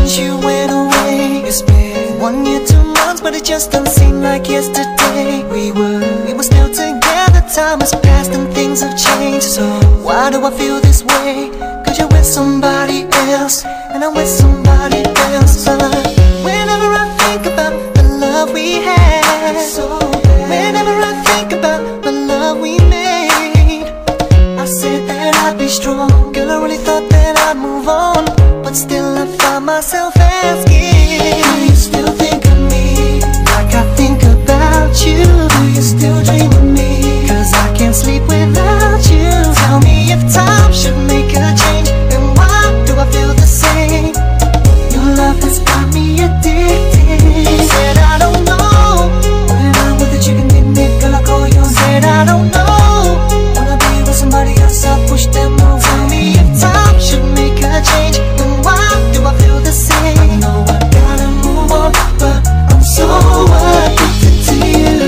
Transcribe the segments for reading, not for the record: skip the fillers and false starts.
since you went away. It's been 1 year, 2 months, but it just doesn't seem like yesterday. We were still together, time has passed and things have changed. So why do I feel this way? Cause you're with somebody else, and I'm with somebody else. But whenever I think about the love we had, whenever I think about the love we made, I said that I'd be strong. Girl, I really thought that I'd move on, but still I find myself asking, do you still think of me like I think about you? Do you still dream of me? Cause I can't sleep without you. Tell me if time should make a change, and why do I feel the same? Your love has got me addicted. Said I don't know, when I'm with a chicken in it, girl I call you. Said I don't know, wanna be with somebody else, I push them over. Tell me if time should make a change, and why do I feel the same? I know I gotta move on, but I'm so addicted to you.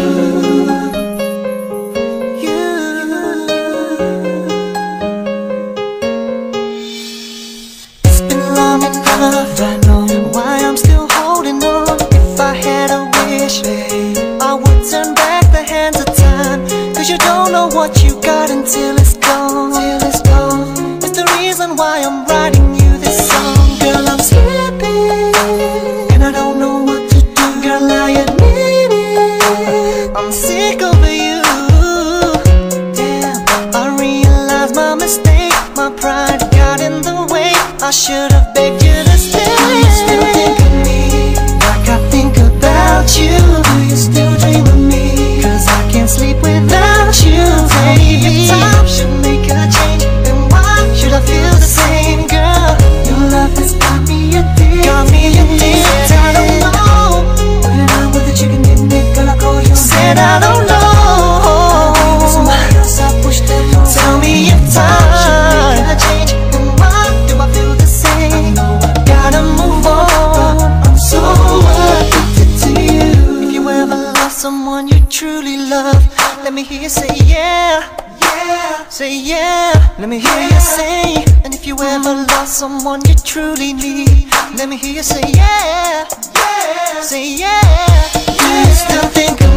It's been long enough, I know why I'm still holding on. If I had a wish, babe, I would turn back the hands of time. Cause you don't know what you got until it's gone. It's the reason why I'm writing you this song. Girl, I'm slipping, and I don't know what to do. Girl, I admit it, I'm sick of you. Damn, I realized my mistake. My pride got in the way. I should have begged you to stay. Do you still think of me like I think about you? Do you still dream of me? Cause I can't sleep without you. Tell me if time should make a change, then why should I feel the same? Girl, your love has got me addicted. Got me addicted. I don't know, when I'm with a chicken in it, girl I call you. Said I don't know, with somebody else I push them over. Tell me if time should make a change, then why do I feel the same? I know I gotta move on, I'm so addicted to you. If you ever lost someone you truly love, let me hear you say yeah, yeah. Say yeah, let me hear you say. And if you ever lost someone you truly need, let me hear you say yeah, yeah. Say yeah. Do you still think of